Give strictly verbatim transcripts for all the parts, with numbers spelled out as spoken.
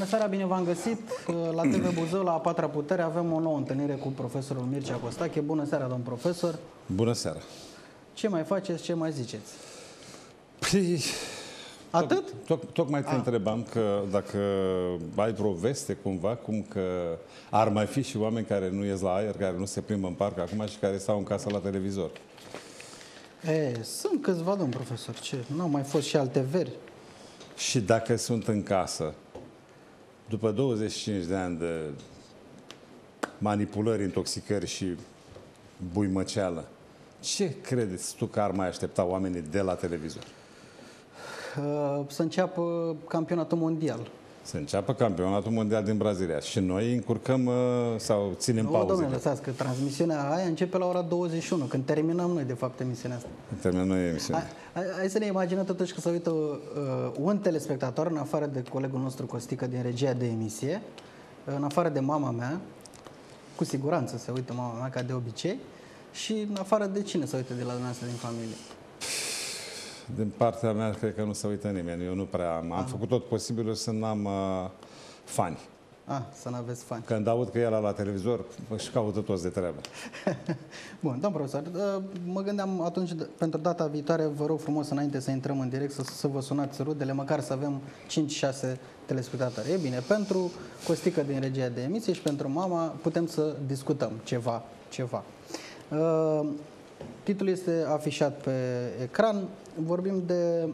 seara, bine v-am găsit. La T V Buzău, la A Patra Putere, avem o nouă întâlnire cu profesorul Mircea Costache. Bună seara, domn profesor. Bună seara. Ce mai faceți, ce mai ziceți? Păi, atât? Toc, tocmai te A. întrebam că dacă ai vreo veste cumva, cum că ar mai fi și oameni care nu ies la aer, care nu se plimbă în parc acum și care stau în casă la televizor. E, sunt câțiva, domn profesor. Ce? N-au mai fost și alte veri. Și dacă sunt în casă, după douăzeci și cinci de ani de manipulări, intoxicări și buimăceală, ce credeți tu că ar mai aștepta oamenii de la televizor? Să înceapă campionatul mondial. Să înceapă campionatul mondial din Brazilia. Și noi încurcăm sau ținem nu, pauze. Nu, domnule, lăsați că transmisiunea aia începe la ora douăzeci și unu, când terminăm noi, de fapt, emisiunea asta. Terminăm noi emisiunea. Hai, hai să ne imaginăm totuși că se uită uh, un telespectator, în afară de colegul nostru Costică din regia de emisie, în afară de mama mea, cu siguranță se uită mama mea, ca de obicei, și în afară de cine se uită de la dumneavoastră din familie? Din partea mea, cred că nu se uită nimeni. Eu nu prea am. Am făcut tot posibilul să n-am uh, fani. Ah, să n-aveți fani. Când aud că e la televizor, își caută toți de treabă. Bun, domn profesor, mă gândeam atunci, pentru data viitoare, vă rog frumos, înainte să intrăm în direct, să, să vă sunați rudele, măcar să avem cinci șase telespectatori. E bine, pentru Costică din regia de emisie și pentru mama putem să discutăm ceva, ceva. Uh, Titlul este afișat pe ecran. Vorbim de...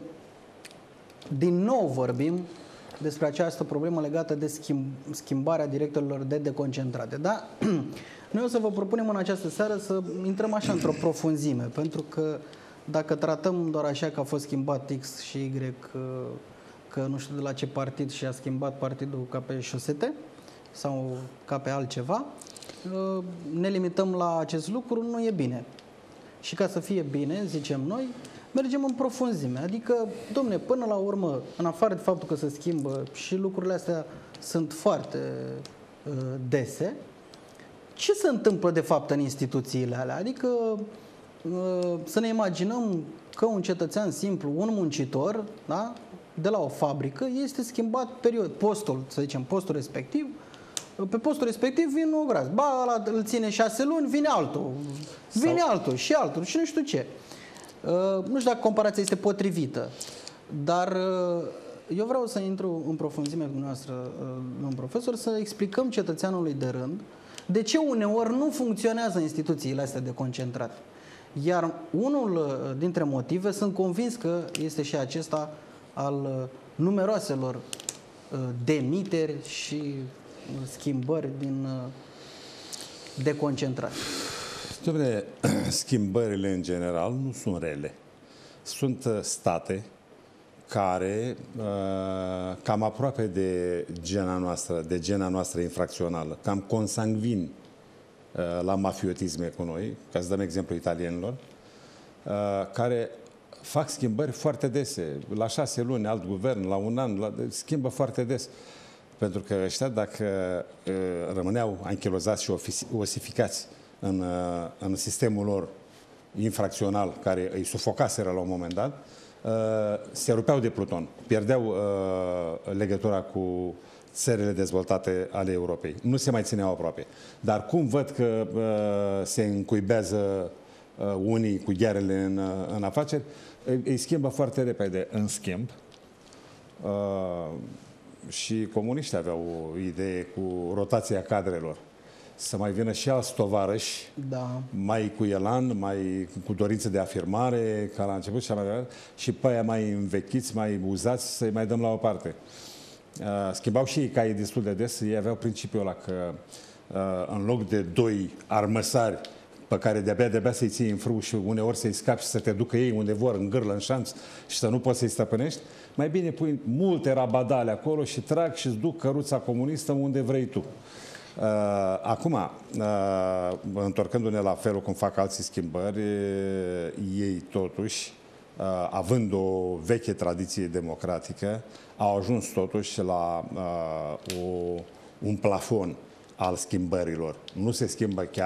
Din nou vorbim despre această problemă legată de schimb, schimbarea directorilor de deconcentrate. Da? Noi o să vă propunem în această seară să intrăm așa într-o profunzime, pentru că dacă tratăm doar așa că a fost schimbat X și Y, că nu știu de la ce partid și a schimbat partidul ca pe șosete sau ca pe altceva, ne limităm la acest lucru, nu e bine. Și ca să fie bine, zicem noi, mergem în profunzime. Adică, domne, până la urmă, în afară de faptul că se schimbă și lucrurile astea sunt foarte uh, dese, ce se întâmplă de fapt în instituțiile alea? Adică uh, să ne imaginăm că un cetățean simplu, un muncitor, da, de la o fabrică, este schimbat period, postul, să zicem, postul respectiv. Pe postul respectiv vine un gras. Ba, ăla îl ține șase luni, vine altul. Vine Sau... altul și altul și nu știu ce. Uh, nu știu dacă comparația este potrivită, dar uh, eu vreau să intru în profunzime cu dumneavoastră, uh, domn profesor, să explicăm cetățeanului de rând de ce uneori nu funcționează instituțiile astea de concentrat. Iar unul uh, dintre motive, sunt convins că este și acesta al uh, numeroaselor uh, demiteri și schimbări din deconcentrare. Dom'le, schimbările în general nu sunt rele. Sunt state care, cam aproape de gena noastră, de gena noastră infracțională, cam consangvini la mafiotisme cu noi, ca să dăm exemplu italienilor, care fac schimbări foarte dese. La șase luni, alt guvern, la un an, la, schimbă foarte des. Pentru că ăștia, dacă uh, rămâneau anchilozați și osificați în, uh, în sistemul lor infracțional, care îi sufocaseră la un moment dat, uh, se rupeau de pluton, pierdeau uh, legătura cu țările dezvoltate ale Europei. Nu se mai țineau aproape. Dar cum văd că uh, se încuibează uh, unii cu ghearele în, uh, în afaceri, îi, îi schimbă foarte repede. În schimb, uh, și comuniștii aveau o idee cu rotația cadrelor. Să mai vină și alți tovarăși, da, mai cu elan, mai cu dorință de afirmare, ca la început, și, mai, și pe aia mai învechiți, mai uzați, să-i mai dăm la o parte. Schimbau și ei caii destul de des. Ei aveau principiul ăla că în loc de doi armăsari pe care de-abia, de-abia să-i ții în frâu și uneori să-i scapi și să te ducă ei unde vor, în gârlă, în șanț, și să nu poți să-i stăpânești, mai bine pui multe rabadale acolo și trag și-ți duc căruța comunistă unde vrei tu. Uh, acum, uh, întorcându-ne la felul cum fac alții schimbări, ei totuși, uh, având o veche tradiție democratică, au ajuns totuși la uh, o, un plafon al schimbărilor. Nu se schimbă chiar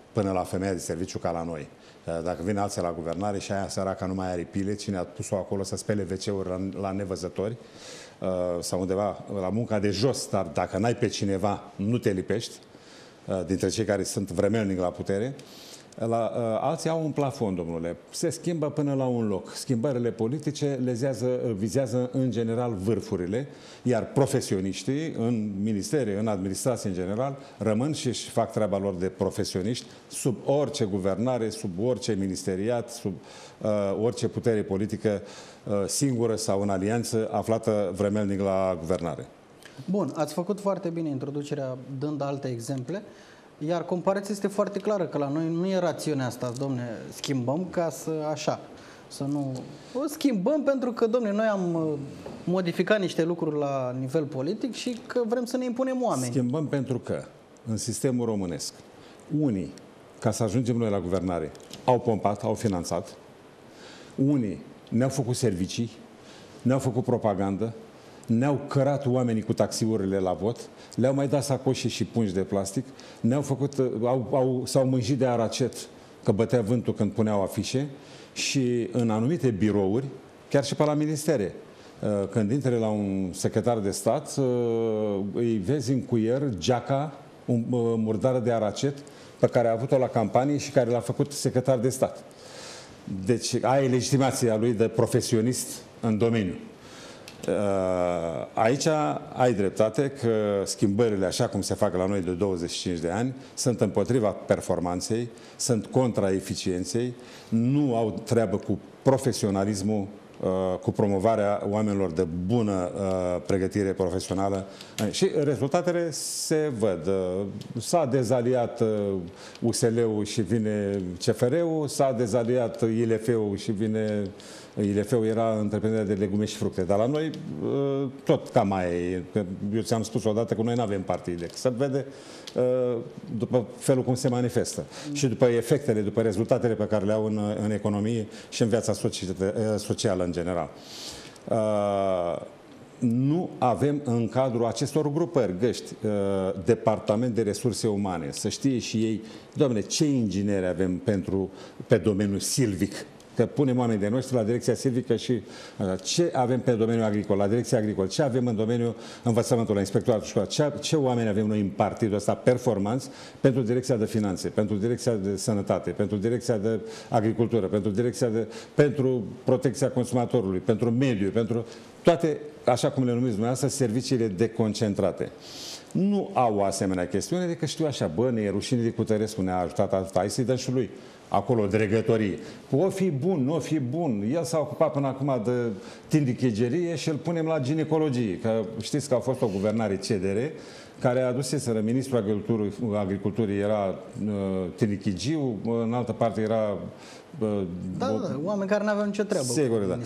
până la femeia de serviciu ca la noi. Dacă vine alții la guvernare și aia săraca nu mai are pile, cine a pus-o acolo să spele ve ce-uri la, la nevăzători sau undeva la munca de jos, dar dacă n-ai pe cineva, nu te lipești, dintre cei care sunt vremelnic la putere. La, uh, alții au un plafon, domnule. Se schimbă până la un loc. Schimbările politice lezează, vizează în general vârfurile, iar profesioniștii în ministere, în administrație în general, rămân și își fac treaba lor de profesioniști sub orice guvernare, sub orice ministeriat, sub uh, orice putere politică uh, singură sau în alianță aflată vremelnic la guvernare. Bun, ați făcut foarte bine introducerea dând alte exemple. Iar comparația este foarte clară, că la noi nu e rațiunea asta, domne, schimbăm ca să așa, să nu... O schimbăm pentru că, domne, noi am modificat niște lucruri la nivel politic și că vrem să ne impunem oameni. Schimbăm pentru că în sistemul românesc, unii, ca să ajungem noi la guvernare, au pompat, au finanțat, unii ne-au făcut servicii, ne-au făcut propagandă, ne-au cărat oamenii cu taxiurile la vot, le-au mai dat sacoșe și pungi de plastic, ne-au făcut, au, au, s-au mânjit de aracet, că bătea vântul când puneau afișe și în anumite birouri, chiar și pe la ministere, când intri la un secretar de stat, îi vezi în cuier geaca, un murdară de aracet pe care a avut-o la campanie și care l-a făcut secretar de stat. Deci ai legitimația lui de profesionist în domeniu. Aici ai dreptate că schimbările, așa cum se fac la noi de douăzeci și cinci de ani, sunt împotriva performanței, sunt contra eficienței, nu au treabă cu profesionalismul, cu promovarea oamenilor de bună pregătire profesională și rezultatele se văd. S-a dezaliat U S L-ul și vine C F R-ul, s-a dezaliat I L F-ul și vine... I L F-ul era întreprinderea de legume și fructe, dar la noi tot cam aia e. Eu ți-am spus odată că noi nu avem partide. Se vede după felul cum se manifestă și după efectele, după rezultatele pe care le au în, în economie și în viața socială în general. Nu avem în cadrul acestor grupări, găști, departament de resurse umane, să știe și ei, doamne, ce ingineri avem pentru, pe domeniul silvic, că punem oameni de noștri la direcția silvică și ce avem pe domeniul agricol, la direcția agricol, ce avem în domeniul învățământului, la inspectoratul școlar, ce, ce oameni avem noi în partidul ăsta performanți pentru direcția de finanțe, pentru direcția de sănătate, pentru direcția de agricultură, pentru direcția de, pentru protecția consumatorului, pentru mediu, pentru toate, așa cum le numiți dumneavoastră, serviciile deconcentrate. Nu au o asemenea chestiune, decât știu așa, bă, ne e rușine de Cutărescu, ne-a ajutat atât, hai să-i dăm și lui acolo dregătorii. O fi bun, nu o fi bun. El s-a ocupat până acum de tindichegerie și îl punem la ginecologie. Că știți că a fost o guvernare C D R care a aduseseră ministrul agriculturii, agriculturii era uh, tindichigiu, în altă parte era... Uh, da, da, da, oameni care nu aveau nicio treabă. Sigur, da.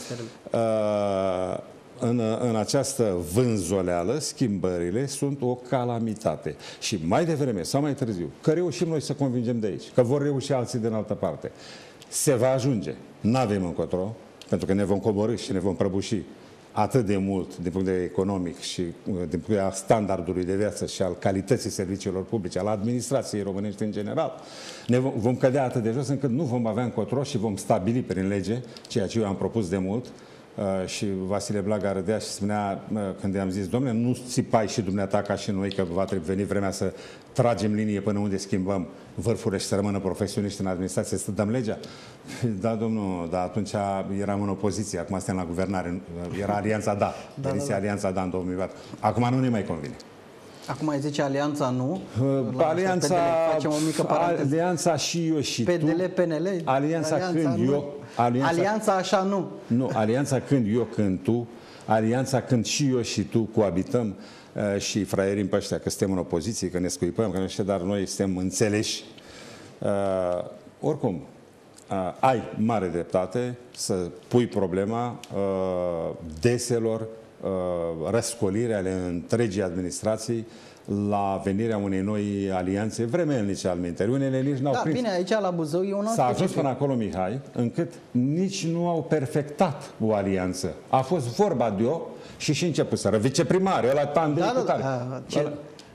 Uh, În, în această vânzoleală, schimbările sunt o calamitate. Și mai devreme sau mai târziu, că reușim noi să convingem de aici, că vor reuși alții din altă parte, se va ajunge. N-avem încotro, pentru că ne vom coborî și ne vom prăbuși atât de mult din punct de vedere economic și din punct de vedere standardului de viață și al calității serviciilor publice, al administrației românești în general. Ne vom, vom cădea atât de jos încât nu vom avea încotro și vom stabili prin lege, ceea ce eu am propus de mult. Uh, și Vasile Blaga râdea și spunea, uh, când i-am zis, dom'le, nu țipai și dumneata ca și noi că va veni vremea să tragem linie până unde schimbăm vârfurile și să rămână profesioniști în administrație, să dăm legea? Da, domnul, dar atunci eram în opoziție, acum suntem la guvernare, era Alianța Da, da, da, da. Alianța Da în două mii patru. Acum nu ne mai convine. Acum ai zice Alianța nu? La Alianța, facem o mică paranteză. Alianța și eu și P D L, tu. P N L? Alianța, Alianța când nu. eu... Alianța, Alianța așa nu. Nu, alianța când eu, când tu, alianța când și eu și tu coabităm uh, și fraierim pe ăștia că suntem în opoziție, că ne scuipăm, că nu știu, dar noi suntem înțeleși. Uh, oricum, uh, ai mare dreptate să pui problema uh, deselor uh, răscoliri ale întregii administrații la venirea unei noi alianțe vremelnice al minteri. Unele nici n-au da, prins. Bine, aici la Buzău e un alt S-a ajuns până acolo, Mihai, încât nici nu au perfectat o alianță. A fost vorba de o și și începuseră. Viceprimarul, ăla pan de da, da, da, da. Ce,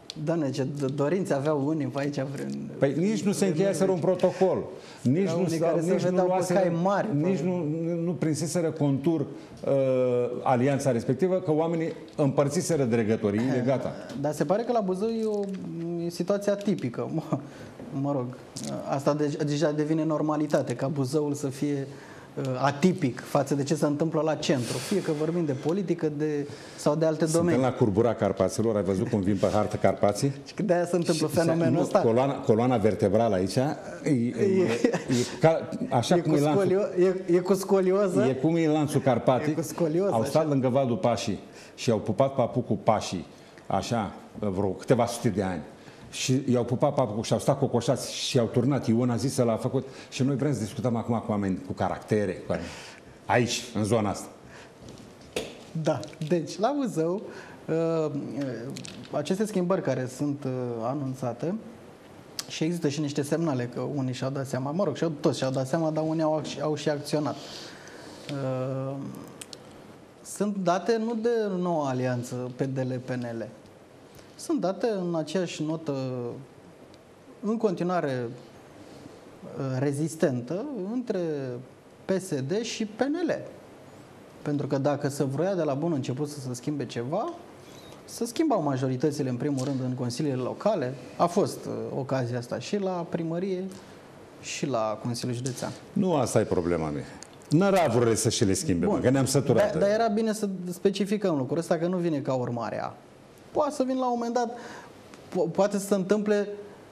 Doamne, ce dorințe aveau unii pe aici. Vreun, păi nici nu se încheiaseră un protocol, nici nu, care nici se nu, luaseră, mari, nici nu, nu prinseseră contur uh, alianța respectivă, că oamenii împărțiseră dregătoriile, gata. Dar se pare că la Buzău e o e situație atipică. Mă, mă rog, asta de, deja devine normalitate, ca Buzăul să fie atipic față de ce se întâmplă la centru. Fie că vorbim de politică de, sau de alte Suntem domenii. la curbura Carpaților, ai văzut cum vin pe hartă Carpații? Și de aia se întâmplă și, fenomenul nu, ăsta. Coloana, coloana vertebrală aici e, e, e, e, ca, așa e, cum cu e, lanțul, scolio, e, e cu scolioză. E cum e lanțul carpatic. E cu scolioză, au stat așa. lângă Vadul Pașii și au pupat papucul Pașii, așa, vreo câteva sute de ani. Și i-au pupat papucul și au stat cocoșați și i-au turnat. Ion a zis să l-a făcut. Și noi vrem să discutăm acum cu oameni cu caractere, cu aici, în zona asta. Da, deci la Buzău aceste schimbări care sunt anunțate și există și niște semnale că unii și-au dat seama, mă rog, și toți și-au dat seama, dar unii au, au și acționat. Sunt date nu de noua alianță P D L P N L. Sunt date în aceeași notă în continuare rezistentă între P S D și P N L. Pentru că dacă se vroia de la bun început să se schimbe ceva, să schimbau majoritățile în primul rând în consiliile locale. A fost uh, ocazia asta și la primărie și la Consiliul Județean. Nu asta e problema mea. N-era vreo să și le schimbe, mă, că ne-am săturat. Dar da, era bine să specificăm lucrul ăsta, că nu vine ca urmare a. Poate să vină la un moment dat, po- poate să se întâmple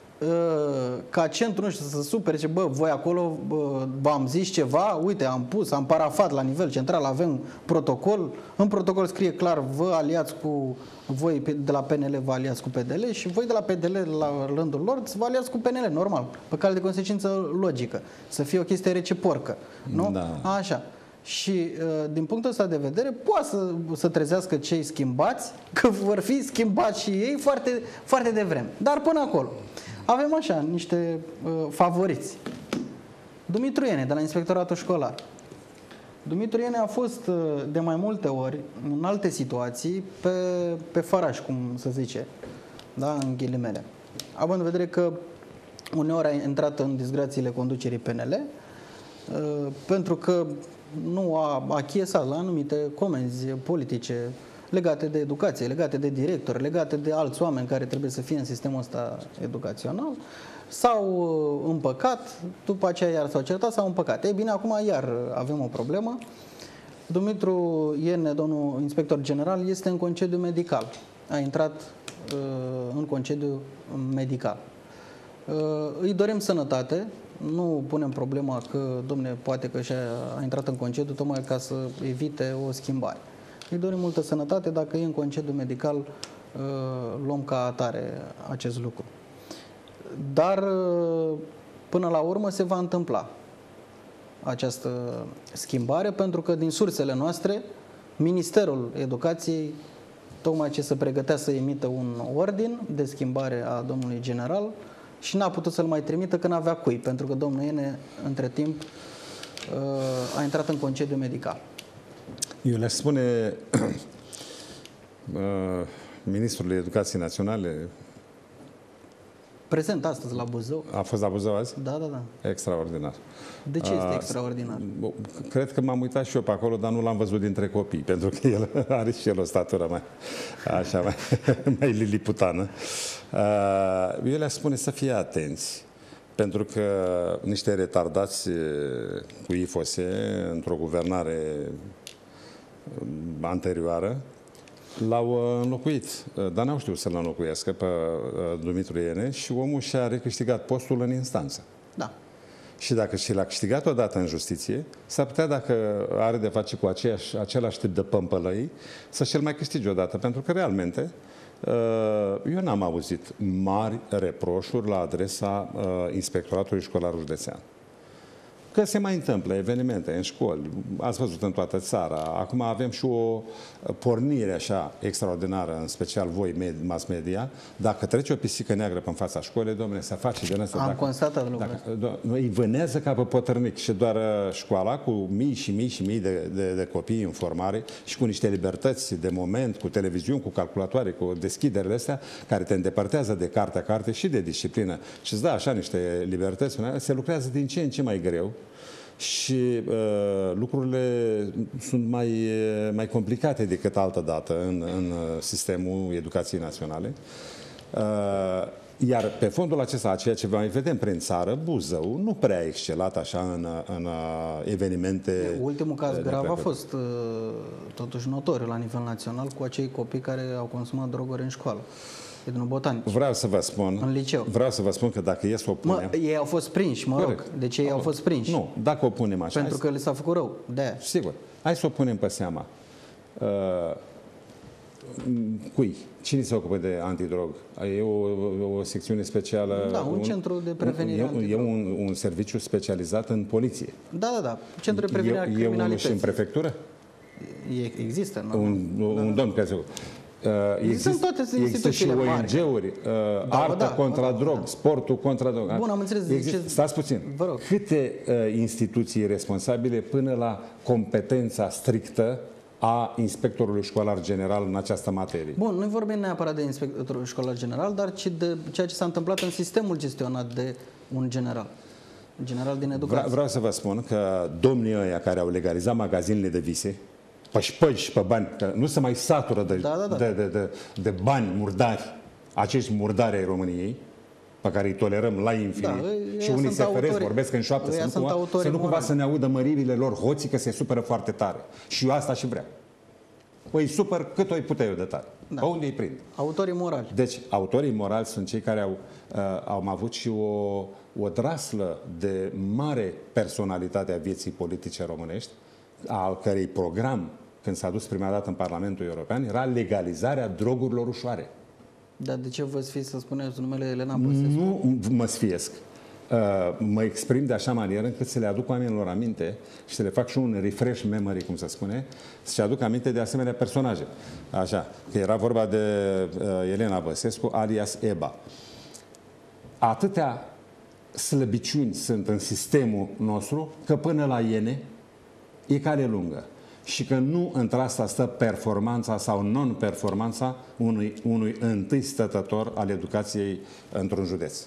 ca centru, nu știu, să se supere, ce, bă, voi acolo v-am zis ceva, uite, am pus, am parafat la nivel central, avem protocol, în protocol scrie clar, vă aliați cu, voi de la P N L vă aliați cu P D L și voi de la P D L la rândul lor vă aliați cu P N L, normal, pe cale de consecință logică, să fie o chestie reciprocă, nu? Da. Așa. Și din punctul ăsta de vedere poate să, să trezească cei schimbați, că vor fi schimbați și ei foarte, foarte devreme, dar până acolo. Avem așa niște uh, favoriți. Dumitru Iene, de la Inspectoratul Școlar. Dumitru Iene a fost uh, de mai multe ori, în alte situații, pe, pe faraș, cum se zice, da, în ghilimele. Având în vedere că uneori a intrat în disgrațiile conducerii P N L, uh, pentru că nu a achiesat la anumite comenzi politice legate de educație, legate de directori, legate de alți oameni care trebuie să fie în sistemul ăsta educațional, s-au împăcat, după aceea iar s-au certat, s-au împăcat. Ei bine, acum iar avem o problemă. Dumitru Iene, domnul inspector general, este în concediu medical. A intrat uh, în concediu medical. Uh, îi dorim sănătate, nu punem problema că, domne, poate că și-a a intrat în concediu tocmai ca să evite o schimbare. Îi dorim multă sănătate, dacă e în concediu medical, luăm ca atare acest lucru. Dar până la urmă se va întâmpla această schimbare, pentru că din sursele noastre, Ministerul Educației tocmai ce se pregătea să emită un ordin de schimbare a domnului general și n-a putut să-l mai trimită că n-avea cui, pentru că domnul Iene, între timp, a intrat în concediu medical. Eu le-aș spune uh, Ministrul Educației Naționale. Prezent astăzi la Buzău. A fost la Buzău azi? Da, da, da. Extraordinar. De ce este uh, extraordinar? Cred că m-am uitat și eu pe acolo, dar nu l-am văzut dintre copii, pentru că el are și el o statură mai, așa, mai, mai liliputană. Uh, eu le-aș spune să fie atenți, pentru că niște retardați cu I F O S E într-o guvernare anterioară l-au înlocuit, dar n-au știut să-l înlocuiască pe Dumitru Iene și omul și-a recâștigat postul în instanță. Da. Și dacă și l-a câștigat odată în justiție, s-ar putea, dacă are de face cu aceeași, același tip de pămpălăi, să și-l mai câștige odată, pentru că realmente eu n-am auzit mari reproșuri la adresa Inspectoratului Școlar Județean. că se mai întâmplă evenimente în școli, ați văzut în toată țara. Acum avem și o pornire așa extraordinară, în special voi, mass media. Dacă trece o pisică neagră pe fața școlii, domnule, să face din asta. Am dacă, constatat lucrul dacă, îi vânează ca pe potărnic și doar școala cu mii și mii și mii de, de, de copii în formare și cu niște libertăți de moment, cu televiziuni, cu calculatoare, cu deschiderile astea, care te îndepărtează de cartea carte și de disciplină și îți dă așa niște libertăți, se lucrează din ce în ce mai greu și uh, lucrurile sunt mai, mai complicate decât altă dată în, în sistemul educației naționale. Uh, iar pe fondul acesta, ceea ce mai vedem prin țară, Buzău nu prea a excelat așa în, în evenimente. Ultimul caz grav a fost uh, totuși notoriu la nivel național cu acei copii care au consumat droguri în școală. Vreau să vă spun, în liceu. Vreau să vă spun că dacă e să o punem... Mă, ei au fost prinși, mă rog. Deci ei au fost prinși. Nu, dacă o punem așa... Pentru că li s-a făcut rău, de-aia. Sigur. Hai să o punem pe seama. Uh, cui? Cine se ocupă de antidrog? E o, o secțiune specială... Da, un, un centru de prevenire un, E, e un, un serviciu specializat în poliție. Da, da, da. Centru de prevenire a criminalității. E unul și în prefectură? E, există, nu? Un, un da, domn care se ocupă. Uh, există, toate există și O N G-uri, uh, da, artă da, contra da, drog, da. sportul contra drog. Bun, am înțeles. Există, ce... Stați puțin. Vă rog. Câte uh, instituții responsabile până la competența strictă a inspectorului școlar general în această materie? Bun, nu vorbim neapărat de inspectorul școlar general, dar ci de ceea ce s-a întâmplat în sistemul gestionat de un general. General din educație. Vreau, vreau să vă spun că domnii ăia care au legalizat magazinele de vise, păși-păși pe bani, că nu se mai satură de, da, da, da. de, de, de, de bani murdari, acești murdari ai României, pe care îi tolerăm la infinit. Da, și unii se feresc, vorbesc în șoaptă, să nu, cumva, să nu cumva să ne audă măririle lor hoții, că se supără foarte tare. Și eu asta și vreau. Păi supăr cât o-i putea eu de tare. Da. Pe unde îi prind? Autorii morali. Deci, autorii morali sunt cei care au, uh, au avut și o, o draslă de mare personalitate a vieții politice românești, al cărei program, când s-a dus prima dată în Parlamentul European, era legalizarea drogurilor ușoare. Dar de ce vă sfiți să spuneți numele Elena Băsescu? Nu mă sfiesc. Uh, mă exprim de așa manieră încât să le aduc oamenilor aminte și să le fac și un refresh memory, cum se spune, să-și aduc aminte de asemenea personaje. Așa, că era vorba de uh, Elena Băsescu, alias Eba. Atâtea slăbiciuni sunt în sistemul nostru, că până la ele e cale lungă. Și că nu într-asta stă performanța sau non-performanța unui, unui întâi stătător al educației într-un județ.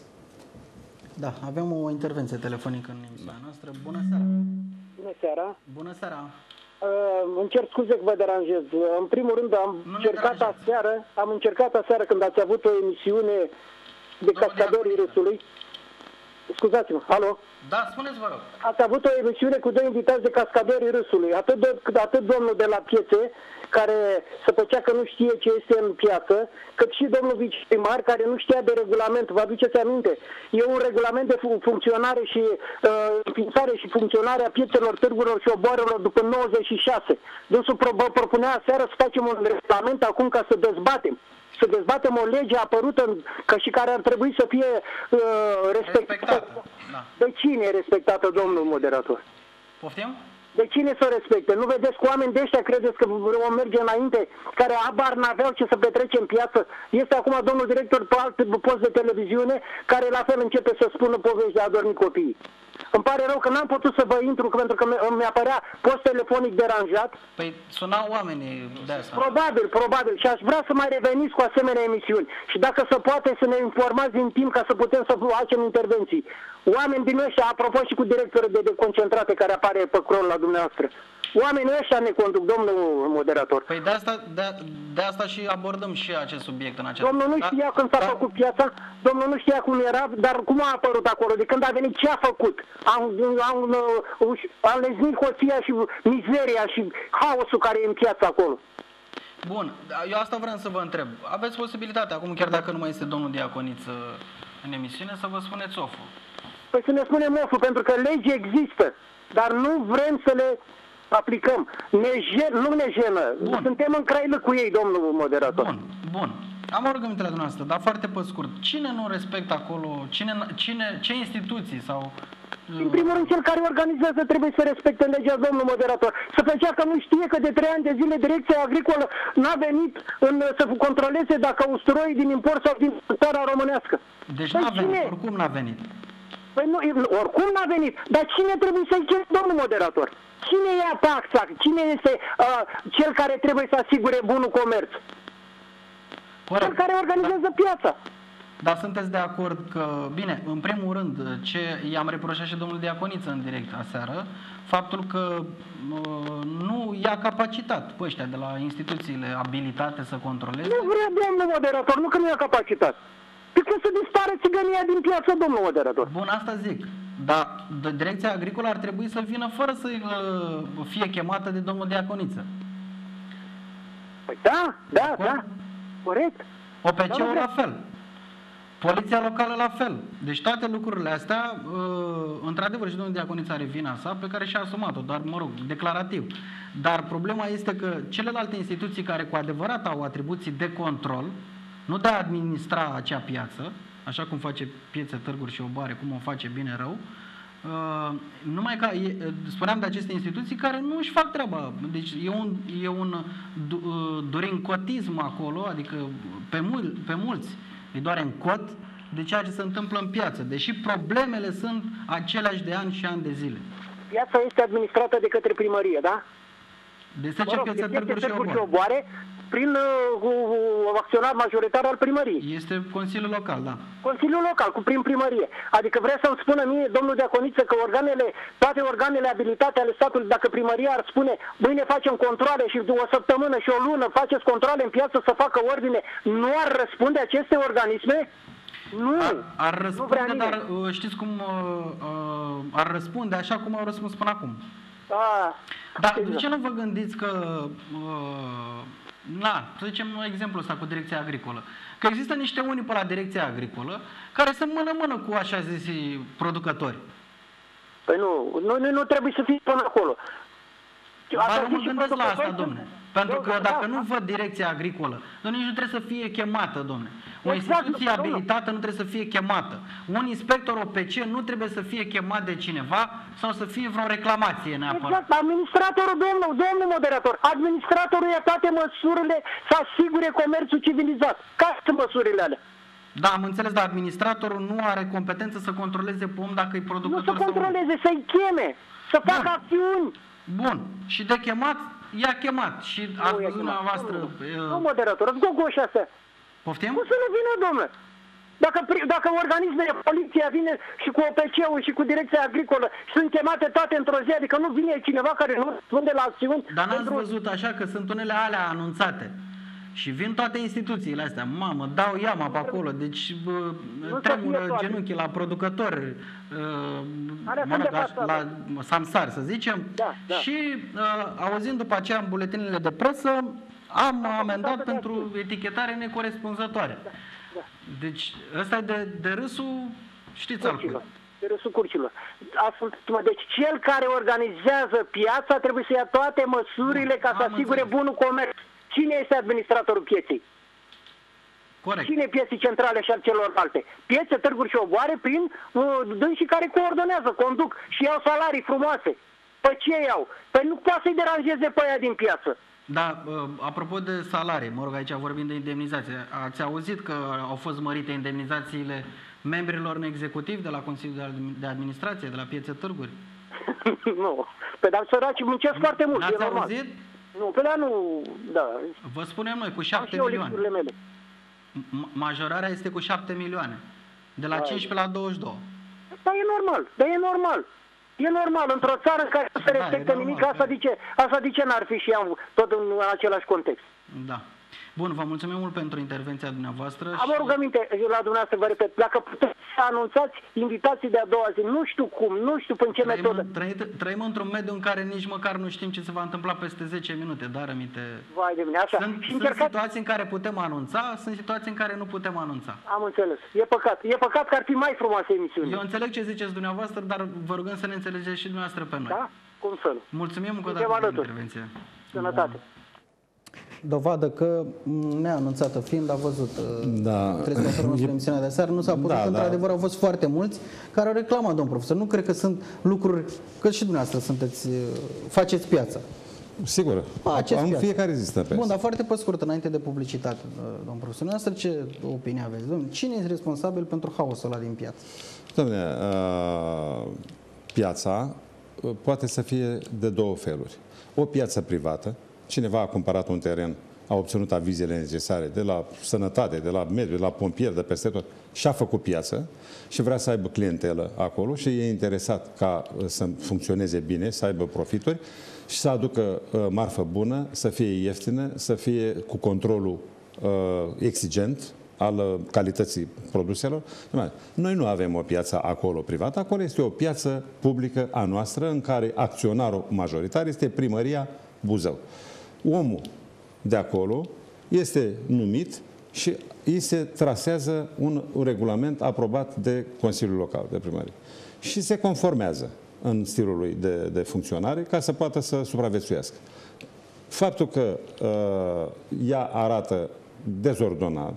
Da, avem o intervenție telefonică în emisiunea noastră. Bună seara! Bună seara! Bună seara! Uh, îmi cer scuze că vă deranjez. În primul rând am nu încercat aseară, am încercat aseară când ați avut o emisiune de cascadorii râsului. Scuzați-mă, alo? Da, spuneți, vă rog. Ați avut o emisiune cu doi invitați de cascadorii râsului. Atât, de, atât domnul de la piețe, care se făcea că nu știe ce este în piață, cât și domnul viceprimar, care nu știa de regulament. Vă aduceți aminte? E un regulament de fun funcționare și uh, înființare și funcționare a piețelor, târgurilor și oboarelor după nouăzeci și șase. Dânsul propunea aseară să facem un regulament acum ca să dezbatem. Să dezbatem o lege apărută ca și care ar trebui să fie uh, respectată. Respectată. Da. De cine e respectată, domnul moderator? Poftim? De cine să respecte? Nu vedeți că oameni de ăștia credeți că vom merge înainte, care abar n-aveau ce să petrece în piață? Este acum domnul director pe alt post de televiziune, care la fel începe să spună povești de a dormi copiii. Îmi pare rău că n-am putut să vă intru, pentru că mi apărea post telefonic deranjat. Păi sunau oamenii de asta. Probabil, probabil. Și aș vrea să mai reveniți cu asemenea emisiuni. Și dacă se poate să ne informați din timp ca să putem să facem intervenții. Oameni din ăștia, apropo și cu directorul de deconcentrate care apare pe cron la dumneavoastră. Oamenii ăștia ne conduc, domnul moderator. Păi de asta, de, de asta și abordăm și acest subiect în acest... Domnul nu știa da? când s-a da? făcut piața, domnul nu știa cum era, dar cum a apărut acolo, de când a venit, ce a făcut? Am, am, am leznit hoția și mizeria și haosul care e în piața acolo. Bun, eu asta vreau să vă întreb. Aveți posibilitatea, acum chiar dacă nu mai este domnul Diaconiță în emisiune, să vă spuneți oful. Păi să ne spunem oful, pentru că legi există, dar nu vrem să le aplicăm. Ne jen, nu ne jenă. Bun. Suntem în crailă cu ei, domnul moderator. Bun, bun. Am o rugăminte la dumneavoastră, dar foarte pe scurt. Cine nu respectă acolo, cine, cine, ce instituții sau În primul rând, cel care organizează trebuie să respecte legea, domnul moderator. Să făcea că nu știe că de trei ani de zile Direcția Agricolă n-a venit în, să controleze dacă usturoii din import sau din țara românească. Deci Păi n-a venit, cine? oricum n-a venit. Păi nu, oricum n-a venit. Dar cine trebuie să-i cere, domnul moderator? Cine ia taxa? Cine este uh, cel care trebuie să asigure bunul comerț? Corect. Cel care organizează Da. piața. Dar sunteți de acord că, bine, în primul rând, ce i-am reproșat și domnul Diaconiță în direct aseară, faptul că uh, nu i-a capacitat pe ăștia de la instituțiile abilitate să controleze. Nu vrea, domnul moderator, nu că nu ia capacitate. Pe cum să dispară țigănia din piață, domnul moderator? Bun, asta zic. Dar Direcția Agricolă ar trebui să vină fără să uh, fie chemată de domnul Diaconiță. Păi da, da, Acord? da, corect. O P C-ul Da, la da. fel. Poliția locală la fel. Deci toate lucrurile astea, uh, într-adevăr și domnul Diaconiță are vina sa, pe care și-a asumat-o, doar, mă rog, declarativ. Dar problema este că celelalte instituții care cu adevărat au atribuții de control, nu de a administra acea piață, așa cum face Piețe, Târguri și Oboare, cum o face bine rău, uh, numai că, e, spuneam de aceste instituții care nu își fac treaba. Deci e un, e un du, uh, durincotism acolo, adică pe, mul, pe mulți îi doare în cot de ceea ce se întâmplă în piață, deși problemele sunt aceleași de ani și ani de zile. Piața este administrată de către primărie, da? De Mă Sece, rog, Piețe, este Târguri și Târguri și Oboare. Oboare prin uh, acționar majoritar al primăriei. Este Consiliul Local, da. Consiliul Local, cu prin primărie. Adică vrea să-mi spună mie, domnul Diaconiță, că organele, toate organele abilitate ale statului, dacă primăria ar spune, mâine facem controle și o săptămână și o lună faceți controle în piață să facă ordine, nu ar răspunde aceste organisme? Nu. Ar, ar nu răspunde, vrea dar nimeni. uh, știți cum uh, uh, ar răspunde așa cum au răspuns până acum. A, Dar de exact. ce nu vă gândiți că, uh, na, să zicem exemplul ăsta cu Direcția Agricolă, că există niște unii pe la Direcția Agricolă care sunt mână-mână cu așa zisi producători. Păi nu, nu, nu, nu trebuie să fie până acolo. Dar Asta eu mă și gândesc la asta, producători domne. sunt- Pentru că Da, dacă da, nu văd Direcția Agricolă, domne, nici nu trebuie să fie chemată, domne. O Exact, instituție domnul. abilitată nu trebuie să fie chemată. Un inspector O P C nu trebuie să fie chemat de cineva sau să fie vreo reclamație neapărat. Exact, administratorul, domnul, domnul moderator, administratorul ia toate măsurile să asigure comerțul civilizat. Care sunt măsurile alea? Da, am înțeles, dar administratorul nu are competență să controleze pe om dacă e Nu producător să sau nu. controleze, să-i cheme, să facă Bun. acțiuni. Bun. Și de chemat, i-a chemat. Și Nu ați i-a văzut chemat. dumneavoastră... Nu, uh, nu moderator, îți gogoși astea. Poftim? Cum să nu vină, domnule? Dacă, pri- dacă organismele, poliția vine și cu O P C-ul și cu Direcția Agricolă și sunt chemate toate într-o zi, adică nu vine cineva care nu răspunde la acțiuni. Dar n-ați pentru- văzut așa că sunt unele alea anunțate. Și vin toate instituțiile astea, mamă, dau iama pe acolo, deci bă, să tremură fie toate. genunchii la producători, uh, Alea mă sunt rog, de față. la Samsar, să zicem, Da, da. și uh, auzind după aceea în buletinele de presă, am amendat toate de pentru etichetare necorespunzătoare. Da. Deci ăsta e de, de râsul, știți al cui. Curcilor. De râsul curcilor. Ascultați-mă, deci cel care organizează piața trebuie să ia toate măsurile ca să Am asigure înțeles. bunul comerț. Cine este administratorul pieței? Corect. Cine e pieții centrale și al celorlalte? Piețe, târguri și oboare prin uh, dânsii care coordonează, conduc și iau salarii frumoase. Păi ce iau? Păi nu poate să-i deranjeze pe aia din piață. Da, uh, apropo de salarii, mă rog, aici vorbim de indemnizație. Ați auzit că au fost mărite indemnizațiile membrilor în executiv de la Consiliul de Admi- de Administrație, de la Piețe Târguri? Nu. Pe dar săracii muncesc foarte mult, e N-ați normal. auzit? Nu, pe la nu, da. Vă spunem noi, cu Am și șapte eu milioane. lipsurile mele. M- Majorarea este cu șapte milioane. De la Hai. cincisprezece la douăzeci și doi. Dar e normal, dar e normal. E normal, într-o țară în care nu se Da, respectă e normal, nimic, asta da. de ce, asta de ce n-ar fi și ea tot în același context? Da. Bun, vă mulțumim mult pentru intervenția dumneavoastră. Am o rugăminte la dumneavoastră, vă repet, dacă puteți să anunțați invitații de a doua zi, nu știu cum, nu știu prin ce Trăim, metodă. în, trăi, trăim într-un mediu în care nici măcar nu știm ce se va întâmpla peste zece minute, dar aminte. Vai de mine, așa. Sunt, și sunt încercați, situații în care putem anunța, sunt situații în care nu putem anunța. am înțeles, e păcat. E păcat că ar fi mai frumoase emisiuni. Eu înțeleg ce ziceți dumneavoastră, dar vă rugăm să ne înțelegeți și dumneavoastră pe noi. Da? Cum să nu? Mulțumim încă o Suntem dată pentru alături. intervenție. Sănătate. dovadă că neanunțată fiind, a văzut Da. telespectatorul nostru în emisiunea de seară, nu s-a putut, Da, într-adevăr au fost foarte mulți care au reclamat, domn profesor. Nu cred că sunt lucruri, că și dumneavoastră sunteți, faceți piața. Sigur, Faceți am piața. fiecare zi stă pe Bun, dar foarte pe scurt, înainte de publicitate, domn profesor, dumneavoastră ce opinie aveți? Domn, cine este responsabil pentru haosul ăla din piață? Dom'le, uh, piața uh, poate să fie de două feluri. O piață privată, cineva a cumpărat un teren, a obținut avizele necesare de la sănătate, de la mediu, de la pompieri, de peste tot, și a făcut piață și vrea să aibă clientelă acolo și e interesat ca uh, să funcționeze bine, să aibă profituri și să aducă uh, marfă bună, să fie ieftină, să fie cu controlul uh, exigent al calității produselor. Noi nu avem o piață acolo privată, acolo este o piață publică a noastră în care acționarul majoritar este Primăria Buzău. Omul de acolo este numit și îi se trasează un, un regulament aprobat de Consiliul Local, de Primărie. Și se conformează în stilul lui de, de funcționare ca să poată să supraviețuiască. Faptul că uh, ea arată dezordonat,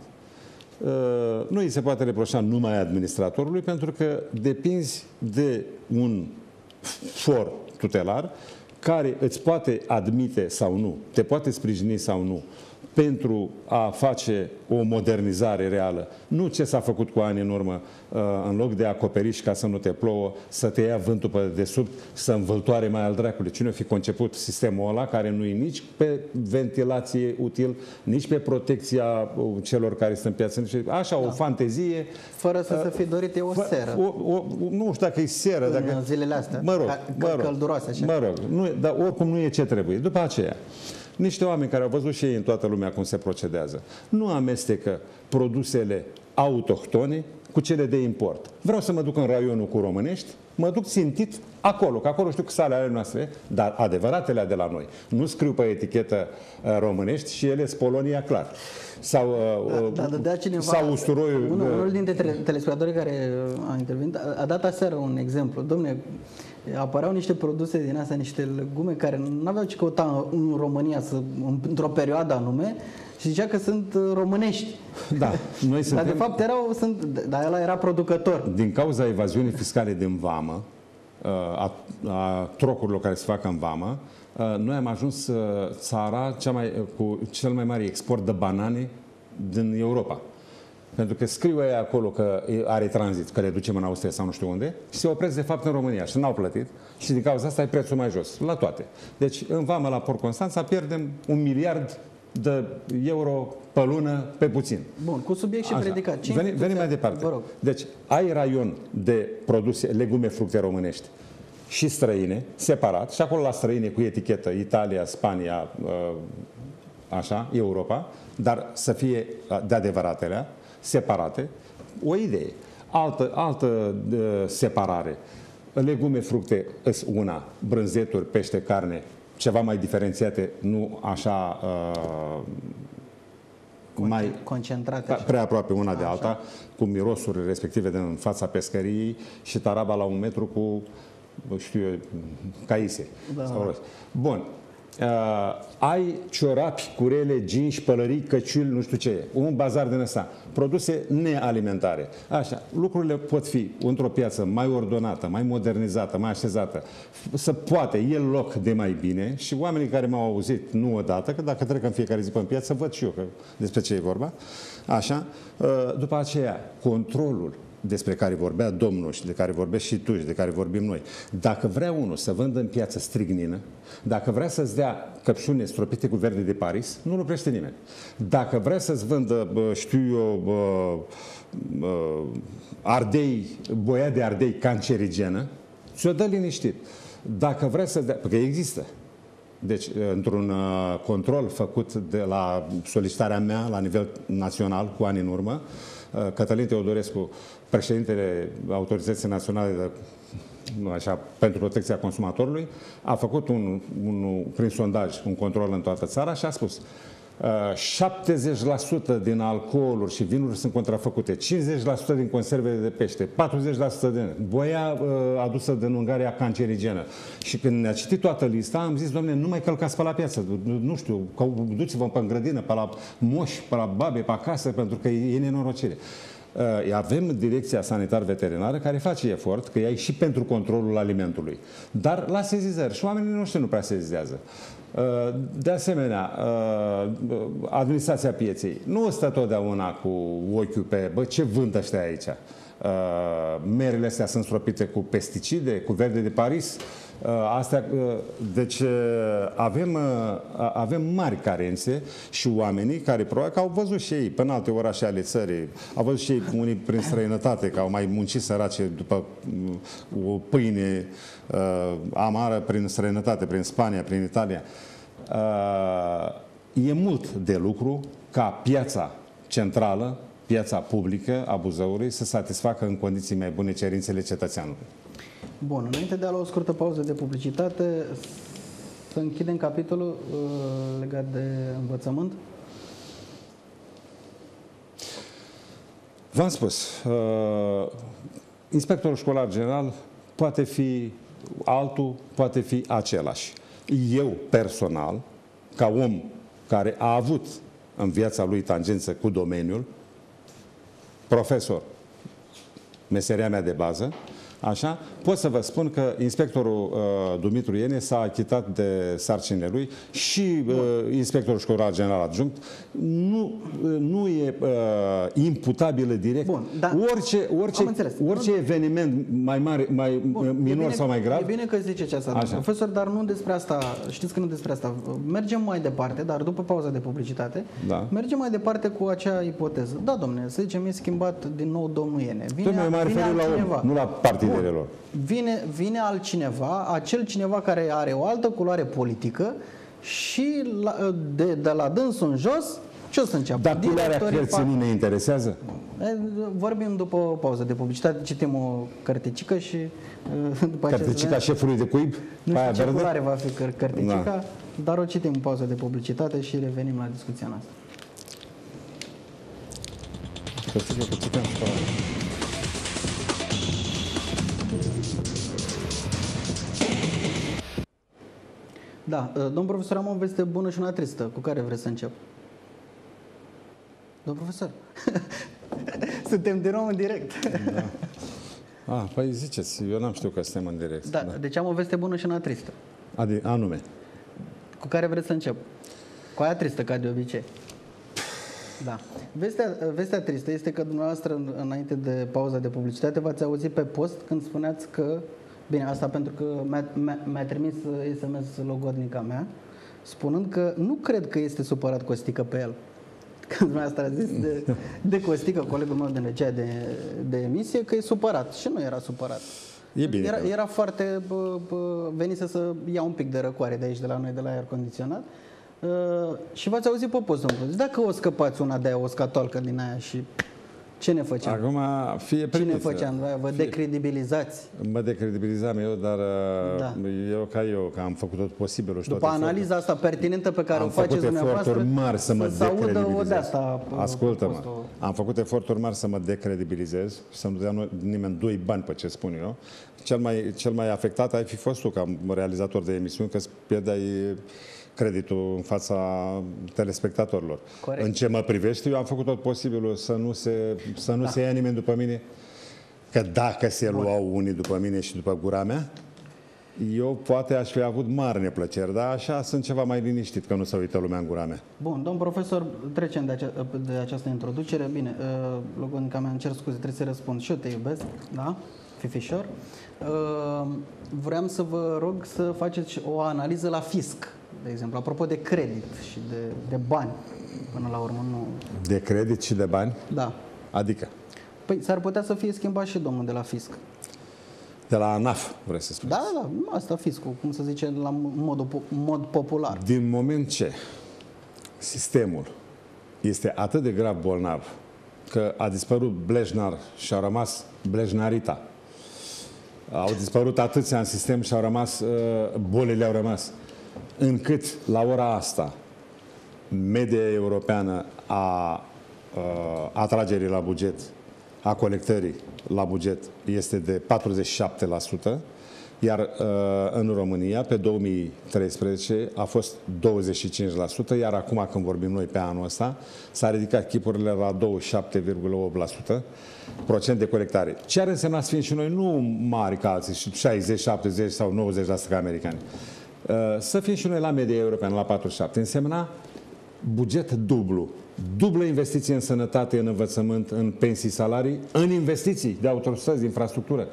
nu îi se poate reproșa numai administratorului, pentru că depinzi de un for tutelar care îți poate admite sau nu, te poate sprijini sau nu, pentru a face o modernizare reală. Nu ce s-a făcut cu ani în urmă, în loc de acoperiș ca să nu te plouă, să te ia vântul pe desubt, să învăltoare mai al dracului. Cine a fi conceput sistemul ăla, care nu e nici pe ventilație util, nici pe protecția celor care sunt în piață. Așa, da. O fantezie. Fără să se fi dorit, e o seră. O, o, nu știu dacă e seră. În dacă... zilele astea, mă rog, ca, mă rog, călduroase așa. Mă rog, nu, dar oricum nu e ce trebuie. După aceea, niște oameni care au văzut și ei în toată lumea cum se procedează, nu amestecă produsele autohtone cu cele de import. Vreau să mă duc în raionul cu românești, mă duc țintit acolo, că acolo știu că sale ale noastre, dar adevăratele de la noi. Nu scriu pe etichetă uh, românești și ele sunt Polonia clar. Sau, uh, da, da, da, cineva, sau usturoiul... Unul, unul dintre telespectatorii care a intervenit a, a dat aseară un exemplu. Dom'le, apăreau niște produse din astea, niște legume care nu aveau ce căuta în România să, într-o perioadă anume și zicea că sunt românești. Da, noi suntem... Dar de fapt erau, sunt, dar ăla era producător. Din cauza evaziunii fiscale din vamă, a, a trocurilor care se fac în vamă, noi am ajuns țara cea mai, cu cel mai mare export de banane din Europa. Pentru că scriu ei acolo că are tranzit, că le ducem în Austria sau nu știu unde și se opresc de fapt în România și n-au plătit și din cauza asta e prețul mai jos, la toate. Deci în vamă la Port Constanța pierdem un miliard de euro pe lună, pe puțin. Bun, cu subiect și Așa. predicat. Venim, venim mai departe. Deci ai raion de produse, legume, fructe românești și străine, separat, și acolo la străine cu etichetă Italia, Spania, așa, Europa, dar să fie de adevăratele, separate. O idee. Altă, altă separare. Legume, fructe, una, brânzeturi, pește, carne, ceva mai diferențiate, nu așa uh, mai concentrate, prea aproape una așa de alta, cu mirosuri respective din fața pescăriei și taraba la un metru cu, știu eu, caise. Da. Sau bun. Uh, ai ciorapi, curele, ginși, pălării, căciuli, nu știu ce. Un bazar din ăsta. Produse nealimentare. Așa. Lucrurile pot fi într-o piață mai ordonată, mai modernizată, mai așezată. Să poate el loc de mai bine și oamenii care m-au auzit nu odată, că dacă trec în fiecare zi pe în piață, văd și eu că despre ce e vorba. Așa. Uh, după aceea, controlul despre care vorbea domnul și de care vorbești și tu și de care vorbim noi. Dacă vrea unul să vândă în piață strignină, dacă vrea să-ți dea căpșune stropite cu verde de Paris, nu-l oprește nimeni. Dacă vrea să-ți vândă, știu eu, ardei, boia de ardei cancerigenă, ți-o dă liniștit. Dacă vrea să-ți dea, pentru că există. Deci, într-un control făcut de la solicitarea mea la nivel național cu ani în urmă, Cătălin Teodorescu, președintele Autorității Naționale de, așa, pentru Protecția Consumatorului, a făcut un, un, prin sondaj un control în toată țara și a spus șaptezeci la sută din alcooluri și vinuri sunt contrafăcute, cincizeci la sută din conservele de pește, patruzeci la sută din boia adusă din Ungaria cancerigenă. Și când ne-a citit toată lista, am zis, doamne, nu mai călcați pe la piață, nu știu, duceți-vă pe grădină, pe la moși, pe la babe, pe acasă, pentru că e nenorocire. Avem Direcția Sanitar-Veterinară care face efort, că ea e și pentru controlul alimentului, dar la sezizări și oamenii noștri nu prea sezizează. De asemenea, administrația pieței nu stă totdeauna cu ochiul pe, bă, ce vând ăștia aici? Merele astea sunt stropite cu pesticide, cu verde de Paris. Astea, deci avem, avem mari carențe și oamenii care probabil că au văzut și ei până alte orașe ale țării, au văzut și ei unii prin străinătate, că au mai muncit sărace după o pâine uh, amară prin străinătate, prin Spania, prin Italia. Uh, e mult de lucru ca piața centrală, piața publică a Buzăului să satisfacă în condiții mai bune cerințele cetățeanului. Bun, înainte de a lua o scurtă pauză de publicitate, să închidem capitolul uh, legat de învățământ. V-am spus, uh, inspectorul școlar general poate fi altul, poate fi același. Eu, personal, ca om care a avut în viața lui tangență cu domeniul, profesor, meseria mea de bază, așa, pot să vă spun că inspectorul uh, Dumitru Ienie s-a achitat de sarcinile lui și uh, inspectorul școlar general adjunct nu, uh, nu e uh, imputabil direct. Bun, da. Orice, orice, orice eveniment mai mare, mai Bun, minor bine, sau mai grav. E bine că ziceți asta, profesor, dar nu despre asta, știți că nu despre asta. Mergem mai departe, dar după pauza de publicitate, da. mergem mai departe cu acea ipoteză. Da, domne, să zicem, e schimbat din nou domnul Ienie. Vine, Domnule, vine altcineva. La om, nu la partidele lor. Vine, vine altcineva, acel cineva care are o altă culoare politică și la, de, de la dânsul în jos, ce o să înceapă? Dar culoarea cărții ne interesează? Vorbim după o pauză de publicitate, citim o cărticică și după aceea... Cărticica șefului de cuib? Nu știu ce culoare va fi cărticica, da. Dar o citim în pauză de publicitate și revenim la discuția noastră. Cărticica, cărticica, Da, domn profesor, am o veste bună și una tristă. Cu care vreți să încep? Domn profesor, suntem din nou în direct. Da. Ah, păi ziceți, eu n-am știut că suntem în direct. Da, da. Deci am o veste bună și una tristă. Adi, anume. Cu care vreți să încep? Cu aia tristă, ca de obicei. Da. Vestea, vestea tristă este că dumneavoastră, înainte de pauza de publicitate, v-ați auzit pe post când spuneați că bine, asta pentru că mi-a trimis S M S logodnica mea, spunând că nu cred că este supărat Costică pe el. Când dumneavoastră a zis de, de Costică, colegul meu de negea de, de emisie, că e supărat. Și nu era supărat. E bine. Era, era foarte... Bă, bă, venise să ia un pic de răcoare de aici, de la noi, de la aer condiționat. Uh, și v-ați auzit pe post, domnule. Dacă o scăpați una de aia, o scatolcă din aia și... Ce ne făceam? Acum, fie primiți. Ce ne făceam? Vă fie... decredibilizați. Mă decredibilizam eu, dar da. eu ca eu, că am făcut tot posibilul. Și după analiza asta pertinentă pe care am o faceți dumneavoastră, am făcut eforturi mari să mă decredibilizez. Ascultă-mă, am făcut eforturi mari să mă decredibilizez și să nu dea nimeni doi bani pe ce spun eu. Cel mai, cel mai afectat ai fi fost tu, ca realizator de emisiuni, că îți pierdeai creditul în fața telespectatorilor. Corect. În ce mă privește, eu am făcut tot posibilul să nu se, să nu da. se ia nimeni după mine, că dacă se Bun. luau unii după mine și după gura mea, eu poate aș fi avut mari neplăceri, dar așa sunt ceva mai liniștit, că nu se uită lumea în gura mea. Bun, domn profesor, trecem de, ace de această introducere. Bine, uh, logonica mea, îmi cer scuze, trebuie să răspund. Și eu te iubesc, da? Fifișor. Uh, vreau să vă rog să faceți o analiză la fisc, de exemplu, apropo de credit și de, de bani, până la urmă nu... De credit și de bani? Da. Adică? Păi s-ar putea să fie schimbat și domnul de la fisc. De la ANAF, vrei să spuneți? Da, da, da, asta fiscul, cum se zice la mod, mod popular. Din moment ce sistemul este atât de grav bolnav că a dispărut Blejnar și a rămas Blejnarita, au dispărut atâția în sistem și au rămas, bolile au rămas, încât la ora asta media europeană a atragerii la buget, a colectării la buget este de patruzeci și șapte la sută, iar în România pe două mii treisprezece a fost douăzeci și cinci la sută, iar acum când vorbim noi pe anul ăsta s-a ridicat chipurile la douăzeci și șapte virgulă opt la sută procent de colectare. Ce ar însemna să fim și noi nu mari ca alții, șaizeci, șaptezeci sau nouăzeci la sută ca americani? Să fim și noi la media europeană, la patruzeci și șapte. Însemna buget dublu. Dublă investiție în sănătate, în învățământ, în pensii, salarii, în investiții de autostrăzi, infrastructură.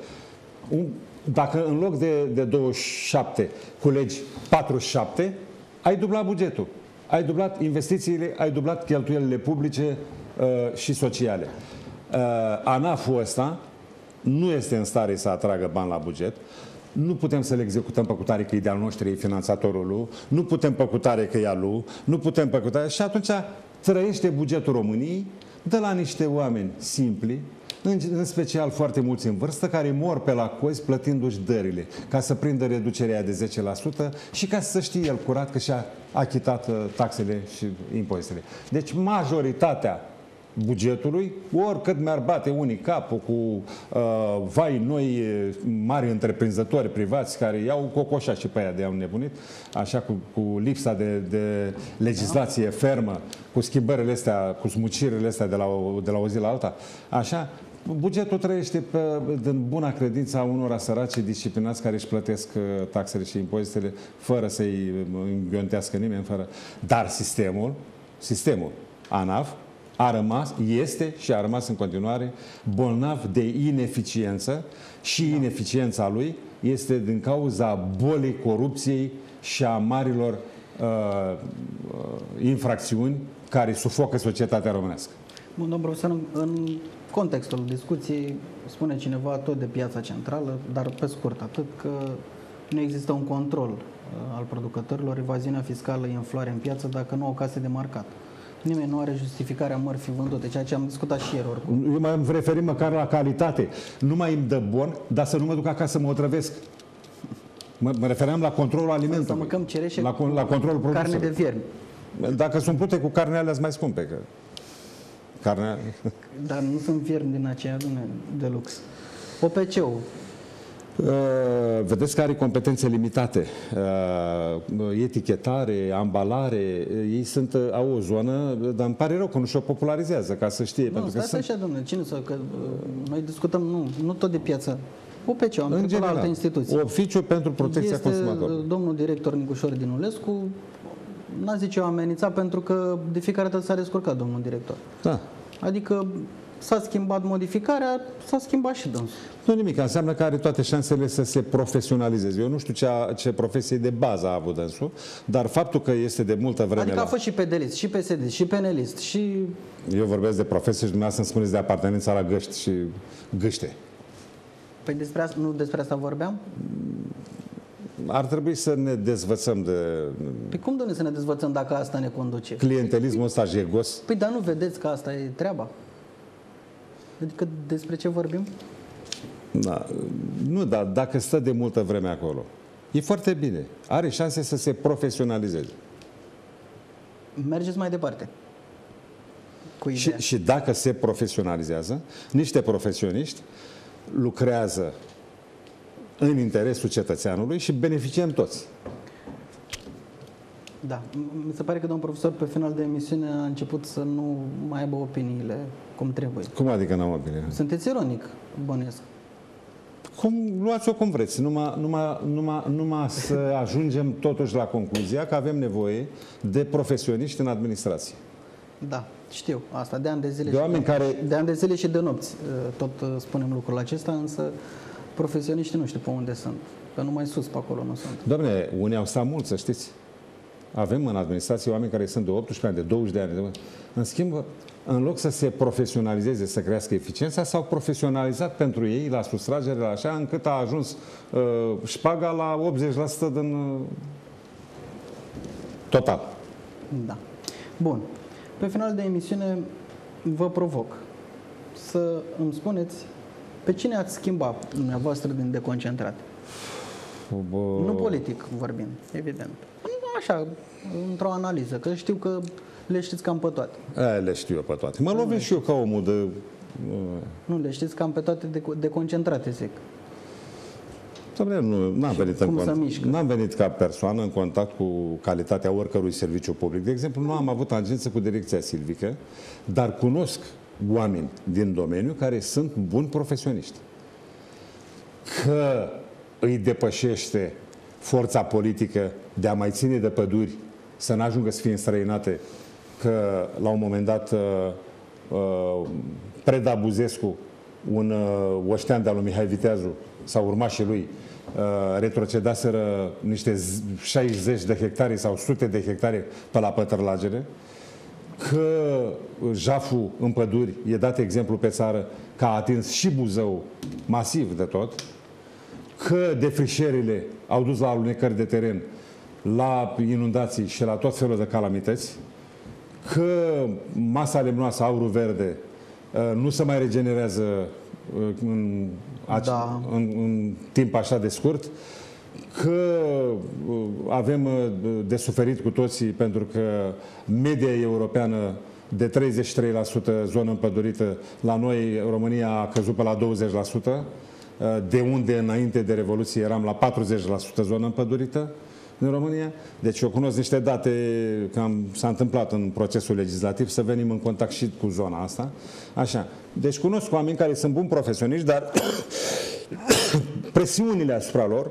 Dacă în loc de, de douăzeci și șapte culegi patruzeci și șapte, ai dublat bugetul. Ai dublat investițiile, ai dublat cheltuielile publice uh, și sociale. Uh, ANAF-ul ăsta nu este în stare să atragă bani la buget. Nu putem să le executăm pe cutare că e de-al nostru, e finanțatorul lui, nu putem pe cutare că e al lui, nu putem pe cutare. Și atunci trăiește bugetul României de la niște oameni simpli, în, în special foarte mulți în vârstă, care mor pe la cozi plătindu-și dările, ca să prindă reducerea de zece la sută și ca să știe el curat că și-a achitat taxele și impozitele. Deci majoritatea bugetului, oricât mi-ar bate unii capul cu uh, vai noi mari întreprinzători privați care iau cocoșa și pe aia de au nebunit, așa cu, cu lipsa de, de legislație fermă, cu schimbările astea, cu smucirile astea de la o, de la o zi la alta, așa, bugetul trăiește pe, din buna credință a unora săraci disciplinați care își plătesc taxele și impozitele fără să-i înghiontească nimeni, fără. Dar sistemul, sistemul ANAF a rămas, este și a rămas în continuare bolnav de ineficiență și da. Ineficiența lui este din cauza bolii corupției și a marilor uh, uh, infracțiuni care sufocă societatea românească. Bun, domnul profesor, în contextul discuției spune cineva tot de piața centrală, dar pe scurt atât, că nu există un control uh, al producătorilor, evaziunea fiscală e în floare în piață dacă nu au case de marcat. Nimeni nu are justificarea mărfii vândute, ceea ce am discutat și ieri oricum. Eu m-am referit măcar la calitate. Nu mai îmi dă bon, dar să nu mă duc acasă să mă otrăvesc. Mă, mă refeream la controlul alimentului. Să mâncăm cereșe la, la controlul cu carne de viermi. Dacă sunt plute cu carne, alea sunt mai scumpe. Că... Carnea... Dar nu sunt viermi din aceea de lux. O P C-ul. Uh, vedeți că are competențe limitate. Uh, etichetare, ambalare, ei sunt, uh, au o zonă, dar îmi pare rău că nu și-o popularizează, ca să știe. Nu, pentru stai că sunt... așa, domnule, cine să, că uh, noi discutăm, nu, nu tot de piață. O P C-ul, am trecut la alte instituții. Oficiul pentru protecția este consumatorului. Domnul director Nicușor Dinulescu, n-a zice eu amenințat pentru că de fiecare dată s-a descurcat domnul director. Da. Adică s-a schimbat modificarea, s-a schimbat și dânsul. Nu nimic, înseamnă că are toate șansele să se profesionalizeze. Eu nu știu ce, a, ce profesie de bază a avut dânsul, dar faptul că este de multă vreme Adică la... a fost și P D L-ist, și P S D, și P N L-ist, și... Eu vorbesc de profesie și dumneavoastră îmi spuneți de apartenența la găști și gâște. Păi despre asta, nu despre asta vorbeam? Ar trebui să ne dezvățăm de... Păi cum, domnule, să ne dezvățăm dacă asta ne conduce? Clientelismul ăsta jegos. Păi dar nu vedeți că asta e treaba? Adică despre ce vorbim? Da. Nu, dar dacă stă de multă vreme acolo, e foarte bine. Are șanse să se profesionalizeze. Mergeți mai departe. Cu și, și dacă se profesionalizează, niște profesioniști lucrează în interesul cetățeanului și beneficiem toți. Da. Mi se pare că domnul profesor pe final de emisiune a început să nu mai aibă opiniile cum trebuie. Cum adică n-am opinie? Sunteți ironic, bănuiesc. Cum, luați-o cum vreți, numai, numai, numai, numai să ajungem totuși la concluzia că avem nevoie de profesioniști în administrație. Da, știu asta, de ani de zile, de și, oameni care... de ani de zile și de nopți tot spunem lucrul acesta, însă profesioniștii nu știu pe unde sunt, că numai sus pe acolo nu sunt. Doamne, unii au stat mult, să știți. Avem în administrație oameni care sunt de optsprezece ani, de douăzeci de ani. În schimb, în loc să se profesionalizeze, să crească eficiența, s-au profesionalizat pentru ei la sustragere, la așa, încât a ajuns uh, șpaga la optzeci la sută din uh, total. Da. Bun. Pe final de emisiune vă provoc să îmi spuneți pe cine ați schimbat dumneavoastră din Deconcentrat. Bă... Nu politic vorbind, evident. Așa, într-o analiză, că știu că le știți cam pe toate. E, le știu eu pe toate. Mă lovesc și eu ca omul de... Nu, le știți cam pe toate de, de concentrate, zic. Nu am venit, în venit ca persoană în contact cu calitatea oricărui serviciu public. De exemplu, nu am avut agență cu direcția silvică, dar cunosc oameni din domeniu care sunt buni profesioniști. Că îi depășește forța politică de a mai ține de păduri, să n-ajungă să fie înstrăinate, că la un moment dat uh, Preda Buzescu, un uh, oștean de-al lui Mihai Viteazu, sau urmașii lui, uh, retrocedaseră niște șaizeci de hectare sau sute de hectare pe la pătrălagere, că jaful în păduri e dat exemplu pe țară că a atins și Buzău masiv de tot, că defrișările au dus la alunecări de teren, la inundații și la tot felul de calamități, că masa lemnoasă, aurul verde, nu se mai regenerează în, da. în, în timp așa de scurt, că avem de suferit cu toții pentru că media europeană de treizeci și trei la sută zonă împădurită, la noi România a căzut pe la douăzeci la sută, de unde înainte de Revoluție eram la patruzeci la sută zonă împădurită în România. Deci eu cunosc niște date, cam s-a întâmplat în procesul legislativ, să venim în contact și cu zona asta. Așa. Deci cunosc oameni care sunt buni profesioniști, dar presiunile asupra lor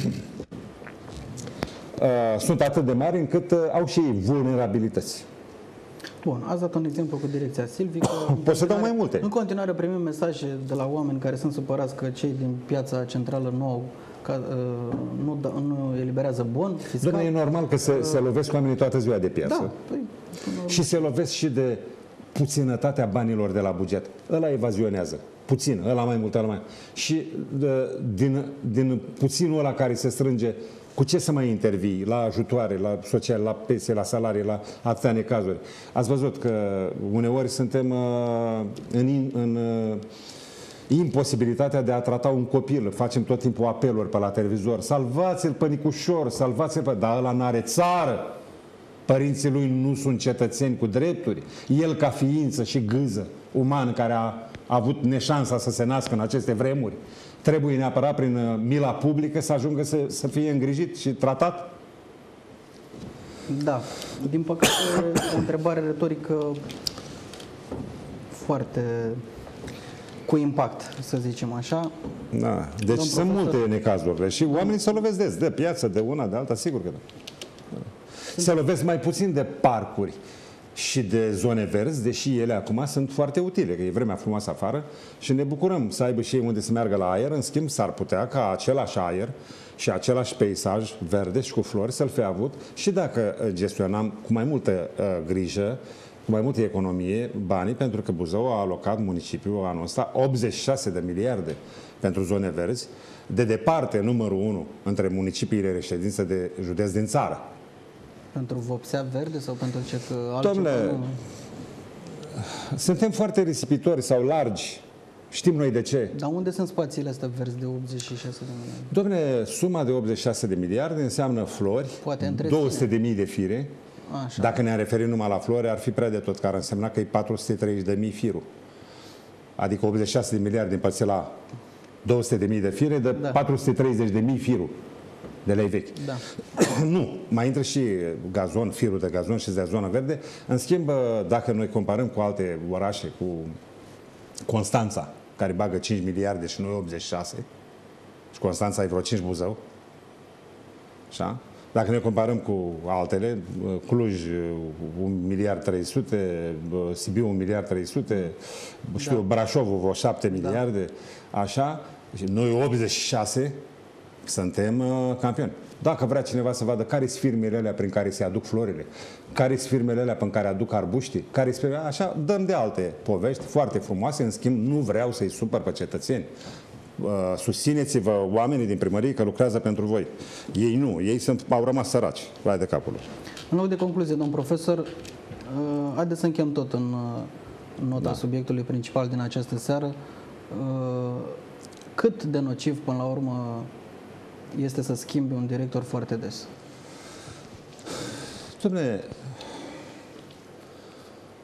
sunt atât de mari încât au și ei vulnerabilități. Bun, ați dat un exemplu cu direcția silvică. Pot să dau mai multe. În continuare primim mesaje de la oameni care sunt supărați că cei din piața centrală nu au Ca, uh, nu, da, nu eliberează bon fiscal. Doamne, e normal că se, uh, se lovesc oamenii toată ziua de piață. Da, păi, și se lovesc și de puținătatea banilor de la buget. Ăla evazionează. Puțin, ăla mai mult, ăla mai... Și de, din, din puținul ăla care se strânge, cu ce să mai intervii? La ajutoare, la social, la pensie, la salarii, la atâtea necazuri. Ați văzut că uneori suntem uh, în... în uh, imposibilitatea de a trata un copil. Facem tot timpul apeluri pe la televizor. Salvați-l pe Nicușor, salvați-l pe... Dar ăla n-are țară. Părinții lui nu sunt cetățeni cu drepturi. El ca ființă și gâză uman care a avut neșansa să se nască în aceste vremuri, trebuie neapărat prin mila publică să ajungă să, să fie îngrijit și tratat? Da. Din păcate, o întrebare retorică foarte... cu impact, să zicem așa. Da. Deci Domn sunt profesor... multe necazuri și oamenii se lovesc des, de piață, de una, de alta, sigur că da. Se lovesc mai puțin de parcuri și de zone verzi, deși ele acum sunt foarte utile, că e vremea frumoasă afară și ne bucurăm să aibă și ei unde să meargă la aer. În schimb, s-ar putea ca același aer și același peisaj verde și cu flori să-l fi avut și dacă gestionam cu mai multă uh, grijă, cu mai multă economie, banii, pentru că Buzău a alocat municipiul anul ăsta optzeci și șase de miliarde pentru zone verzi, de departe numărul unu între municipiile reședință de județ din țară. Pentru vopsea verde sau pentru ce că altceva? Dom'le, nu... suntem foarte risipitori sau largi. Știm noi de ce. Dar unde sunt spațiile astea verzi de optzeci și șase de miliarde? Dom'le, suma de optzeci și șase de miliarde înseamnă flori, două sute de mii de fire. Așa. Dacă ne-am referit numai la flori, ar fi prea de tot, care ar însemna că e patru sute treizeci de mii firul. Adică optzeci și șase de miliarde împărțit la două sute de mii de fire, de da. patru sute treizeci de mii firul de lei vechi. Da. Nu, mai intră și gazon, firul de gazon și de zonă verde. În schimb, dacă noi comparăm cu alte orașe, cu Constanța, care bagă cinci miliarde și noi optzeci și șase, și Constanța ai vreo cinci Buzău, așa? Dacă ne comparăm cu altele, Cluj un miliard trei sute, Sibiu un miliard trei sute, știu, da. Brașovul vreo șapte miliarde, da. Așa, și noi optzeci și șase suntem uh, campioni. Dacă vrea cineva să vadă care sunt firmele alea prin care se aduc florile, care sunt firmele alea prin care aduc arbuștii, care sunt firmele, așa, dăm de alte povești foarte frumoase, în schimb nu vreau să-i supăr pe cetățeni. Uh, susțineți-vă oamenii din primărie că lucrează pentru voi. Ei nu, ei sunt, au rămas săraci, vai de capul. În loc de concluzie, domn profesor, uh, haideți să închem tot în, uh, în nota da. subiectului principal din această seară. Uh, cât de nociv, până la urmă, este să schimbi un director foarte des? Dom'le,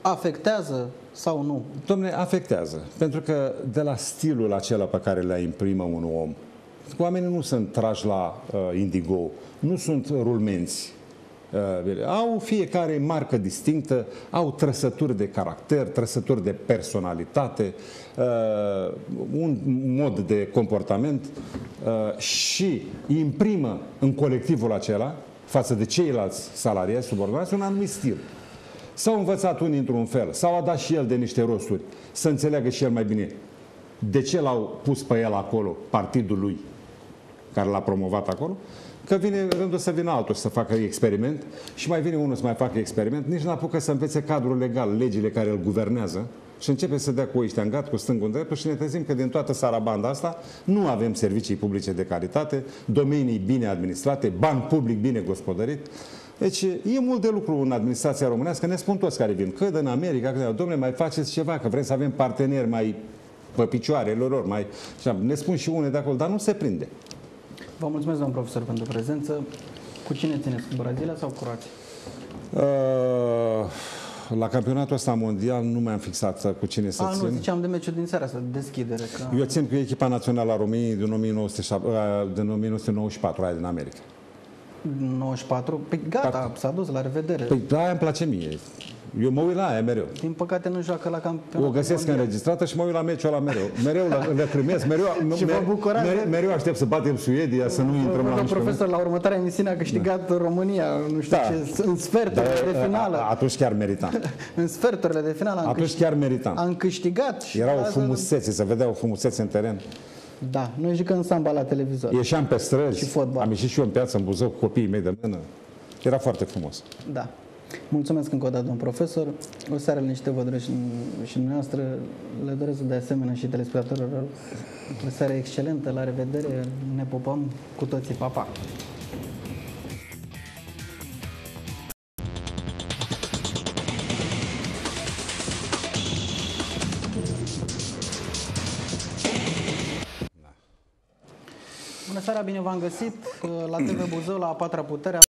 afectează sau nu? Dom'le, afectează. Pentru că de la stilul acela pe care le imprimă un om, oamenii nu sunt trași la uh, indigo, nu sunt rulmenți. Uh, au fiecare marcă distinctă, au trăsături de caracter, trăsături de personalitate, uh, un mod de comportament uh, și imprimă în colectivul acela, față de ceilalți salariați subordonați, un anumit stil. S-au învățat unii într-un fel, s-au dat și el de niște rosturi, să înțeleagă și el mai bine de ce l-au pus pe el acolo, partidul lui, care l-a promovat acolo, că vine rândul să vină altul să facă experiment și mai vine unul să mai facă experiment, nici nu apucă să învețe cadrul legal, legile care îl guvernează și începe să dea cu oiștea în gat, cu stângul în dreptul și ne trezim că din toată sarabanda asta nu avem servicii publice de calitate, domenii bine administrate, bani public bine gospodărit. Deci e mult de lucru în administrația românească, ne spun toți care vin, că în America, că domnule, mai faceți ceva, că vrem să avem parteneri mai pe picioarele lor, mai... ne spun și unii de acolo, dar nu se prinde. Vă mulțumesc, domnul profesor, pentru prezență. Cu cine țineți? Cu Brazilia sau cu Croația? Uh, la campionatul ăsta mondial nu mi-am fixat cu cine să A, țin. nu, ziceam de meciul din seara asta, de deschidere. Că... Eu țin cu echipa națională a României din o mie nouă sute nouăzeci și patru, aia din America. nouăzeci și patru? Păi gata, s-a dus, la revedere. Păi aia îmi place mie. Eu mă uit la aia mereu. Din păcate nu joacă la campionatul O găsesc mondial. înregistrată și mă uit la meciul ăla mereu. Mereu le primesc, mereu, Și vă bucurați mereu, mereu aștept să batem Suedia, să nu intrăm la Domnul mișcământ. profesor, la următoarea emisiune a câștigat da. România, nu știu Da. ce, în sferturile Dar, de finală. atunci chiar meritam. În sferturile de finală am, Atunci câștigat, chiar meritam. am câștigat. Și Era o asta- frumusețe, se vedea o frumusețe în teren. Da, noi jucăm samba la televizor. Ieșeam pe străzi, Și fotbal. am ieșit și eu în piață, în Buzău, cu copiii mei de mână. Era foarte frumos. Da. Mulțumesc încă o dată, domn profesor. O seară liniște vă doresc și, și dumneavoastră. Le doresc de asemenea și telespectatorilor o seară excelentă. La revedere. Ne pupăm cu toții. Pa, pa! Bună seara, bine v-am găsit la T V Buzău, la A Patra Putere.